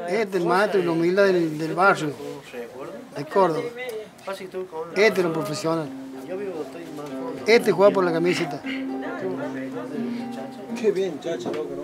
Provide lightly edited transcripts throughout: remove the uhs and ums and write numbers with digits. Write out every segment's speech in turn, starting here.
Este es el maestro y la humildad del barrio, de Córdoba. Este era un profesional. Este juega por la camiseta. Qué bien, Chacha, loco, ¿no?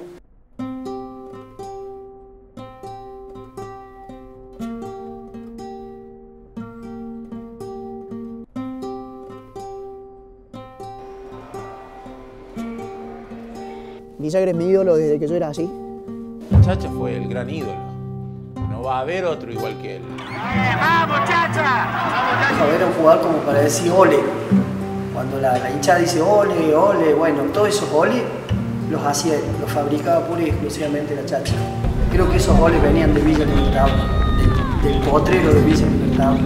Villagra es mi ídolo desde que yo era así. Chacha fue el gran ídolo. No va a haber otro igual que él. ¡Vamos, Chacha! Era un jugador como para decir ole. Cuando la hinchada dice ole, ole, bueno, todos esos ole los hacía él, los fabricaba pura y exclusivamente la Chacha. Creo que esos goles venían de Villa Libertador, del potrero de Villa Libertador.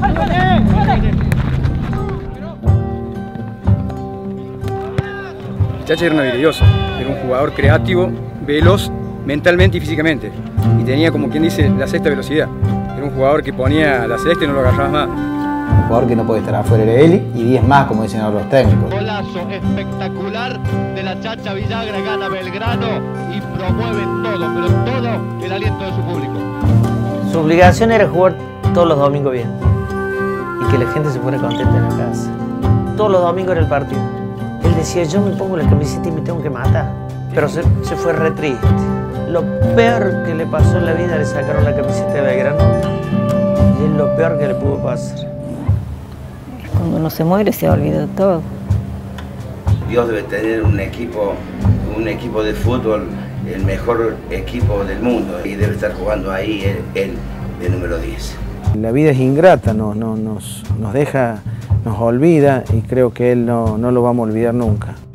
Chacha era un habilidoso, era un jugador creativo, veloz mentalmente y físicamente. Y tenía, como quien dice, la sexta velocidad. Era un jugador que ponía la sexta y no lo agarrabas más. Un jugador que no puede estar afuera de él y 10 más, como dicen ahora los técnicos. Golazo espectacular de la Chacha Villagra, gana Belgrano y promueve todo, pero todo el aliento de su público. Su obligación era jugar todos los domingos bien y que la gente se fuera contenta en la casa. Todos los domingos era el partido. Él decía, yo me pongo la camiseta y me tengo que matar, pero se fue re triste. Lo peor que le pasó en la vida le sacaron la camiseta de Belgrano y es lo peor que le pudo pasar. Cuando uno se muere se olvida de todo. Dios debe tener un equipo de fútbol, el mejor equipo del mundo, y debe estar jugando ahí él de número 10. La vida es ingrata, nos deja, nos olvida y creo que él no lo vamos a olvidar nunca.